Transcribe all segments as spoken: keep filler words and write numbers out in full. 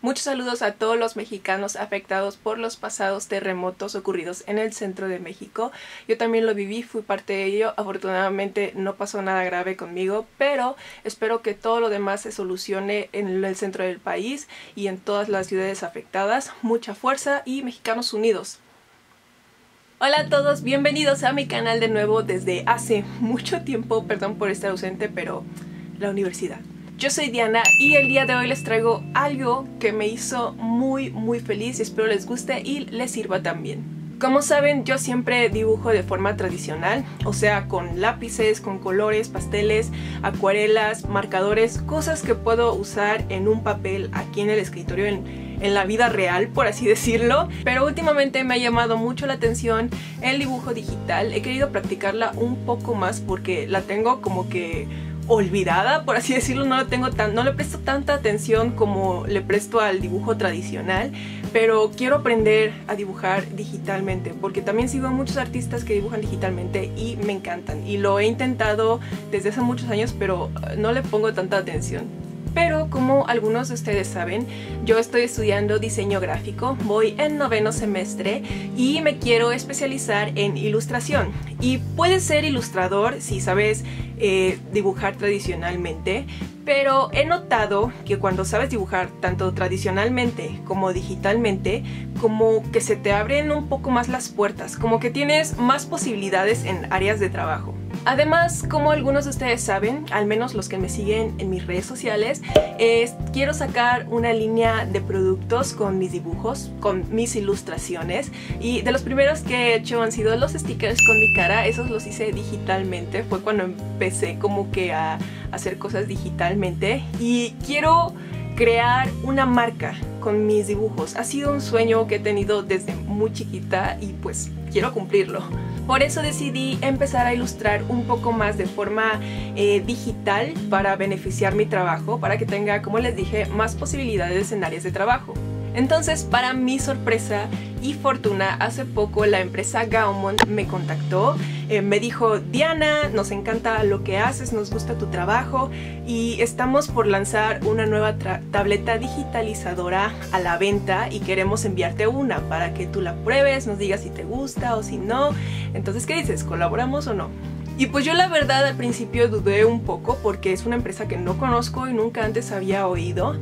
Muchos saludos a todos los mexicanos afectados por los pasados terremotos ocurridos en el centro de México. Yo también lo viví, fui parte de ello. Afortunadamente no pasó nada grave conmigo, pero espero que todo lo demás se solucione en el centro del país y en todas las ciudades afectadas. Mucha fuerza y mexicanos unidos. Hola a todos, bienvenidos a mi canal de nuevo desde hace mucho tiempo. Perdón por estar ausente, pero la universidad. Yo soy Diana y el día de hoy les traigo algo que me hizo muy muy feliz y espero les guste y les sirva también. Como saben, yo siempre dibujo de forma tradicional, o sea, con lápices, con colores, pasteles, acuarelas, marcadores, cosas que puedo usar en un papel aquí en el escritorio, en, en la vida real, por así decirlo. Pero últimamente me ha llamado mucho la atención el dibujo digital. He querido practicarla un poco más porque la tengo como que olvidada, por así decirlo. No le tengo tan, no le presto tanta atención como le presto al dibujo tradicional, pero quiero aprender a dibujar digitalmente porque también sigo a muchos artistas que dibujan digitalmente y me encantan, y lo he intentado desde hace muchos años, pero no le pongo tanta atención. Pero como algunos de ustedes saben, yo estoy estudiando diseño gráfico, voy en noveno semestre y me quiero especializar en ilustración. Y puedes ser ilustrador si sabes eh, dibujar tradicionalmente, pero he notado que cuando sabes dibujar tanto tradicionalmente como digitalmente, como que se te abren un poco más las puertas, como que tienes más posibilidades en áreas de trabajo. Además, como algunos de ustedes saben, al menos los que me siguen en mis redes sociales, eh, quiero sacar una línea de productos con mis dibujos, con mis ilustraciones, y de los primeros que he hecho han sido los stickers con mi cara. Esos los hice digitalmente, fue cuando empecé como que a hacer cosas digitalmente, y quiero crear una marca con mis dibujos. Ha sido un sueño que he tenido desde muy chiquita y pues quiero cumplirlo. Por eso decidí empezar a ilustrar un poco más de forma eh, digital para beneficiar mi trabajo, para que tenga, como les dije, más posibilidades en áreas de trabajo. Entonces, para mi sorpresa y fortuna, hace poco la empresa Gaumon me contactó, eh, me dijo: Diana, nos encanta lo que haces, nos gusta tu trabajo y estamos por lanzar una nueva tableta digitalizadora a la venta y queremos enviarte una para que tú la pruebes, nos digas si te gusta o si no. Entonces, ¿qué dices? ¿Colaboramos o no? Y pues yo la verdad al principio dudé un poco porque es una empresa que no conozco y nunca antes había oído,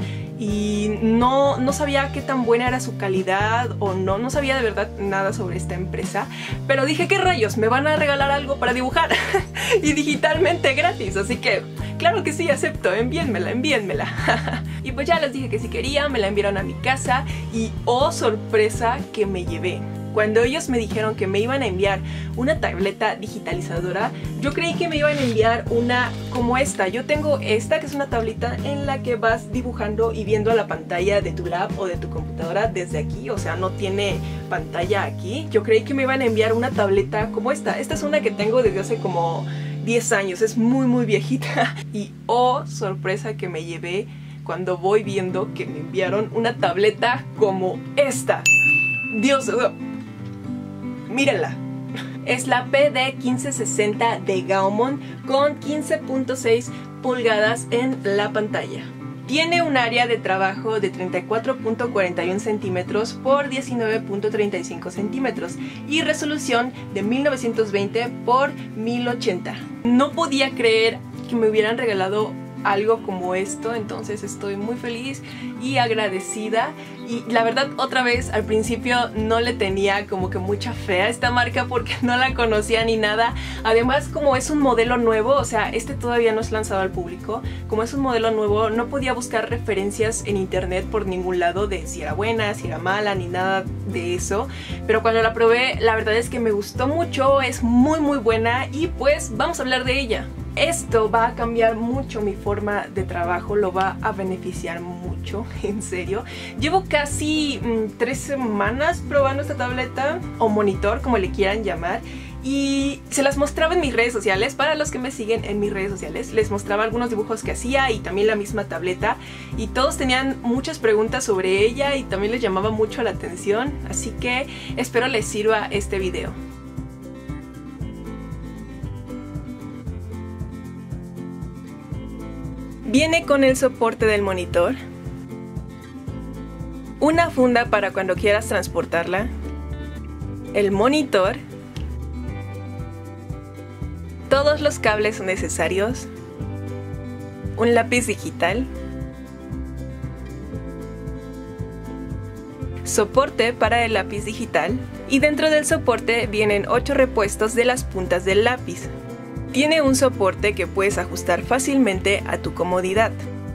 y no, no sabía qué tan buena era su calidad o no, no sabía de verdad nada sobre esta empresa, pero dije: ¿qué rayos? Me van a regalar algo para dibujar y digitalmente gratis, así que claro que sí, acepto, envíenmela, envíenmela. Y pues ya les dije que si quería, me la enviaron a mi casa y oh sorpresa que me llevé. Cuando ellos me dijeron que me iban a enviar una tableta digitalizadora, yo creí que me iban a enviar una como esta. Yo tengo esta, que es una tableta en la que vas dibujando y viendo la pantalla de tu lap o de tu computadora desde aquí, o sea, no tiene pantalla aquí. Yo creí que me iban a enviar una tableta como esta. Esta es una que tengo desde hace como diez años, es muy muy viejita. Y oh sorpresa que me llevé cuando voy viendo que me enviaron una tableta como esta. Dios, mírenla. Es la P D quince sesenta de Gaumon con quince punto seis pulgadas en la pantalla. Tiene un área de trabajo de treinta y cuatro punto cuarenta y uno centímetros por diecinueve punto treinta y cinco centímetros y resolución de mil novecientos veinte por mil ochenta. No podía creer que me hubieran regalado algo como esto, entonces estoy muy feliz y agradecida. Y la verdad, otra vez, al principio no le tenía como que mucha fe a esta marca porque no la conocía ni nada. Además, como es un modelo nuevo, o sea, este todavía no es lanzado al público, como es un modelo nuevo, no podía buscar referencias en internet por ningún lado de si era buena, si era mala, ni nada de eso. Pero cuando la probé, la verdad es que me gustó mucho, es muy muy buena y pues vamos a hablar de ella. Esto va a cambiar mucho mi forma de trabajo, lo va a beneficiar mucho, en serio. Llevo casi mmm, tres semanas probando esta tableta o monitor, como le quieran llamar, y se las mostraba en mis redes sociales. Para los que me siguen en mis redes sociales, les mostraba algunos dibujos que hacía y también la misma tableta, y todos tenían muchas preguntas sobre ella y también les llamaba mucho la atención, así que espero les sirva este video. Viene con el soporte del monitor. una funda para cuando quieras transportarla, el monitor, todos los cables necesarios, un lápiz digital, soporte para el lápiz digital, y dentro del soporte vienen ocho repuestos de las puntas del lápiz. Tiene un soporte que puedes ajustar fácilmente a tu comodidad.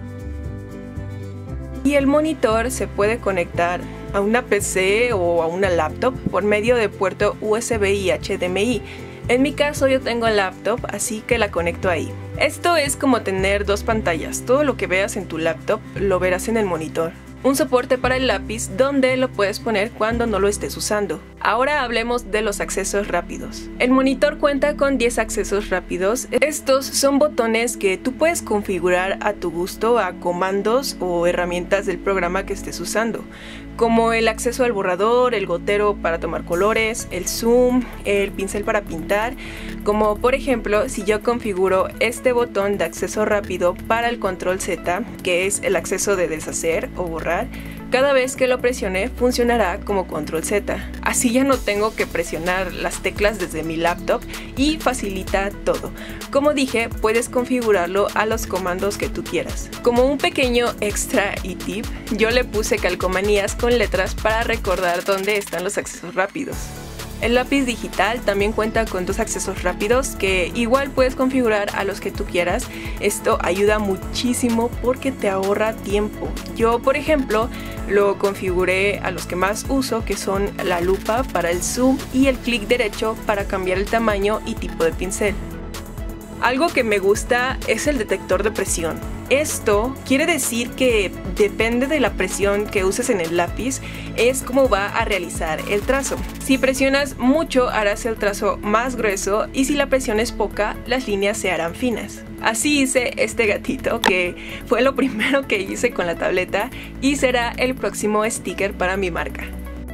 Y el monitor se puede conectar a una P C o a una laptop por medio de puerto U S B y H D M I. En mi caso yo tengo laptop, así que la conecto ahí. Esto es como tener dos pantallas. Todo lo que veas en tu laptop lo verás en el monitor. Un soporte para el lápiz donde lo puedes poner cuando no lo estés usando. Ahora hablemos de los accesos rápidos. El monitor cuenta con diez accesos rápidos. Estos son botones que tú puedes configurar a tu gusto a comandos o herramientas del programa que estés usando, como el acceso al borrador, el gotero para tomar colores, el zoom, el pincel para pintar, como por ejemplo si yo configuro este botón de acceso rápido para el control Z, que es el acceso de deshacer o borrar. Cada vez que lo presione funcionará como control Z, así ya no tengo que presionar las teclas desde mi laptop y facilita todo. Como dije, puedes configurarlo a los comandos que tú quieras. Como un pequeño extra y tip, yo le puse calcomanías con letras para recordar dónde están los accesos rápidos. El lápiz digital también cuenta con dos accesos rápidos que igual puedes configurar a los que tú quieras. Esto ayuda muchísimo porque te ahorra tiempo. Yo, por ejemplo, lo configuré a los que más uso, que son la lupa para el zoom y el clic derecho para cambiar el tamaño y tipo de pincel. Algo que me gusta es el detector de presión. Esto quiere decir que depende de la presión que uses en el lápiz, es como va a realizar el trazo. Si presionas mucho harás el trazo más grueso y si la presión es poca, las líneas se harán finas. Así hice este gatito, que fue lo primero que hice con la tableta y será el próximo sticker para mi marca.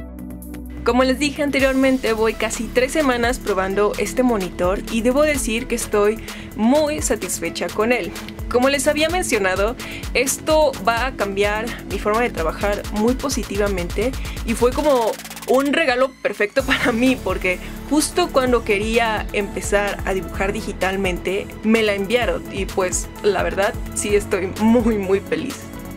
Como les dije anteriormente, voy casi tres semanas probando este monitor y debo decir que estoy muy satisfecha con él. Como les había mencionado, esto va a cambiar mi forma de trabajar muy positivamente y fue como un regalo perfecto para mí, porque justo cuando quería empezar a dibujar digitalmente me la enviaron y pues la verdad sí estoy muy muy feliz.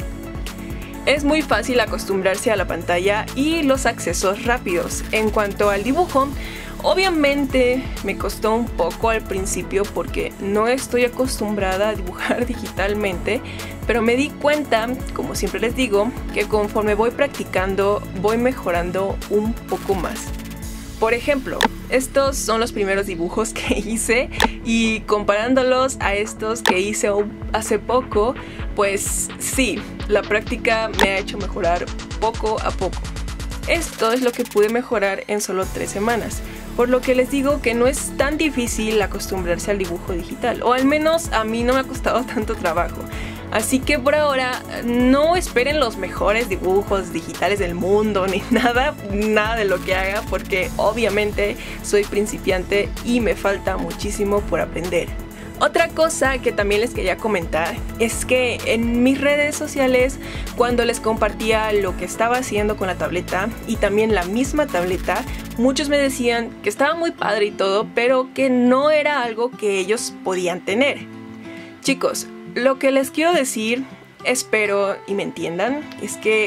Es muy fácil acostumbrarse a la pantalla y los accesos rápidos. En cuanto al dibujo, obviamente me costó un poco al principio porque no estoy acostumbrada a dibujar digitalmente, pero me di cuenta, como siempre les digo, que conforme voy practicando voy mejorando un poco más. Por ejemplo, estos son los primeros dibujos que hice y comparándolos a estos que hice hace poco, pues sí, la práctica me ha hecho mejorar poco a poco. Esto es lo que pude mejorar en solo tres semanas, por lo que les digo que no es tan difícil acostumbrarse al dibujo digital, o al menos a mí no me ha costado tanto trabajo. Así que por ahora no esperen los mejores dibujos digitales del mundo ni nada, nada de lo que haga, porque obviamente soy principiante y me falta muchísimo por aprender. Otra cosa que también les quería comentar es que en mis redes sociales, cuando les compartía lo que estaba haciendo con la tableta y también la misma tableta, muchos me decían que estaba muy padre y todo, pero que no era algo que ellos podían tener. Chicos, lo que les quiero decir, espero y me entiendan, es que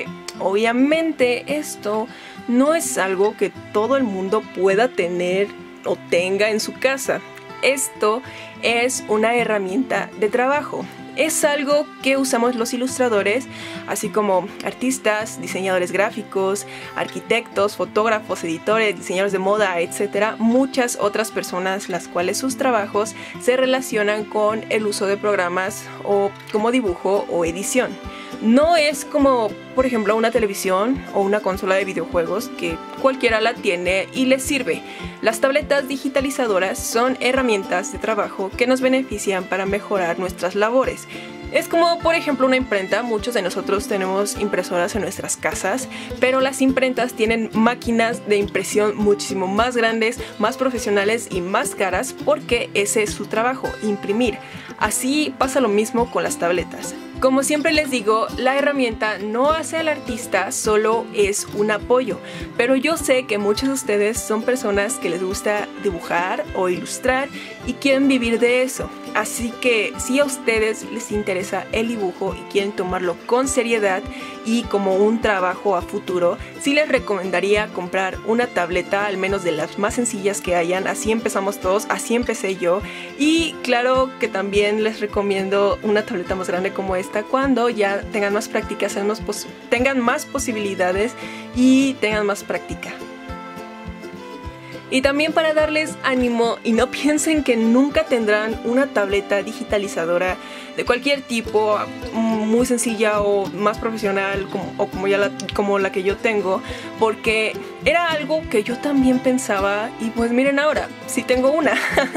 obviamente esto no es algo que todo el mundo pueda tener o tenga en su casa. Esto es una herramienta de trabajo. Es algo que usamos los ilustradores, así como artistas, diseñadores gráficos, arquitectos, fotógrafos, editores, diseñadores de moda, etcétera. Muchas otras personas las cuales sus trabajos se relacionan con el uso de programas o como dibujo o edición. No es como, por ejemplo, una televisión o una consola de videojuegos que cualquiera la tiene y les sirve. Las tabletas digitalizadoras son herramientas de trabajo que nos benefician para mejorar nuestras labores. Es como, por ejemplo, una imprenta. Muchos de nosotros tenemos impresoras en nuestras casas, pero las imprentas tienen máquinas de impresión muchísimo más grandes, más profesionales y más caras porque ese es su trabajo, imprimir. Así pasa lo mismo con las tabletas. Como siempre les digo, la herramienta no hace al artista, solo es un apoyo. Pero yo sé que muchos de ustedes son personas que les gusta dibujar o ilustrar y quieren vivir de eso. Así que si a ustedes les interesa el dibujo y quieren tomarlo con seriedad y como un trabajo a futuro, sí les recomendaría comprar una tableta, al menos de las más sencillas que hayan. Así empezamos todos, así empecé yo. Y claro que también les recomiendo una tableta más grande como esta cuando ya tengan más práctica, tengan más posibilidades y tengan más práctica. Y también para darles ánimo y no piensen que nunca tendrán una tableta digitalizadora de cualquier tipo, muy sencilla o más profesional como, o como, ya la, como la que yo tengo, porque era algo que yo también pensaba y pues miren ahora, sí tengo una.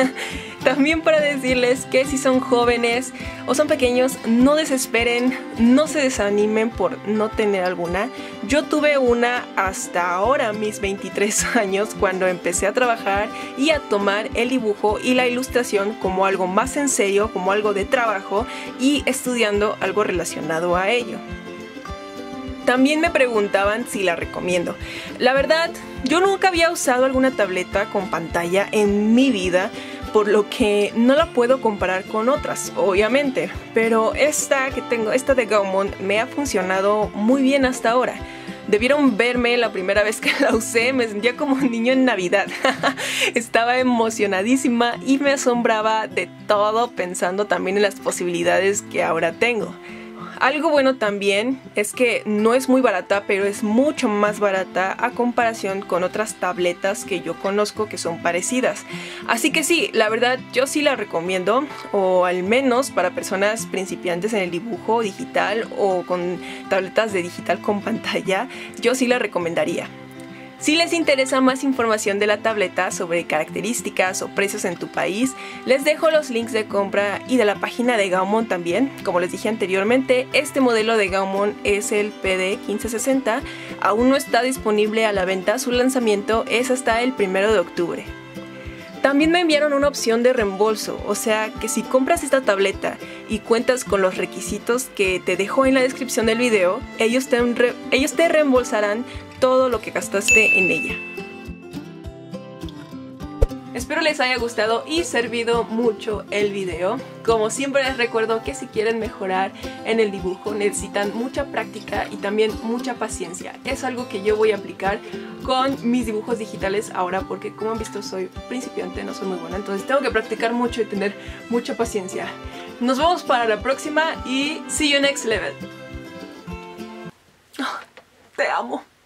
También para decirles que si son jóvenes o son pequeños, no desesperen, no se desanimen por no tener alguna. Yo tuve una hasta ahora, mis veintitrés años, cuando empecé a trabajar y a tomar el dibujo y la ilustración como algo más en serio, como algo de trabajo y estudiando algo relacionado a ello. También me preguntaban si la recomiendo. La verdad, yo nunca había usado alguna tableta con pantalla en mi vida, por lo que no la puedo comparar con otras, obviamente, pero esta que tengo, esta de Gaumont, me ha funcionado muy bien hasta ahora. Debieron verme la primera vez que la usé, me sentía como un niño en Navidad. Estaba emocionadísima y me asombraba de todo, pensando también en las posibilidades que ahora tengo. Algo bueno también es que no es muy barata, pero es mucho más barata a comparación con otras tabletas que yo conozco que son parecidas. Así que sí, la verdad yo sí la recomiendo, o al menos para personas principiantes en el dibujo digital o con tabletas de digital con pantalla, yo sí la recomendaría. Si les interesa más información de la tableta sobre características o precios en tu país, les dejo los links de compra y de la página de Gaumont también. Como les dije anteriormente, este modelo de Gaumont es el P D quince sesenta, aún no está disponible a la venta, su lanzamiento es hasta el primero de octubre. También me enviaron una opción de reembolso, o sea que si compras esta tableta y cuentas con los requisitos que te dejo en la descripción del video, ellos te, re ellos te reembolsarán todo lo que gastaste en ella. Espero les haya gustado y servido mucho el video. Como siempre les recuerdo que si quieren mejorar en el dibujo necesitan mucha práctica y también mucha paciencia. Es algo que yo voy a aplicar con mis dibujos digitales ahora porque como han visto soy principiante, no soy muy buena, entonces tengo que practicar mucho y tener mucha paciencia. Nos vemos para la próxima y see you next level. Te amo.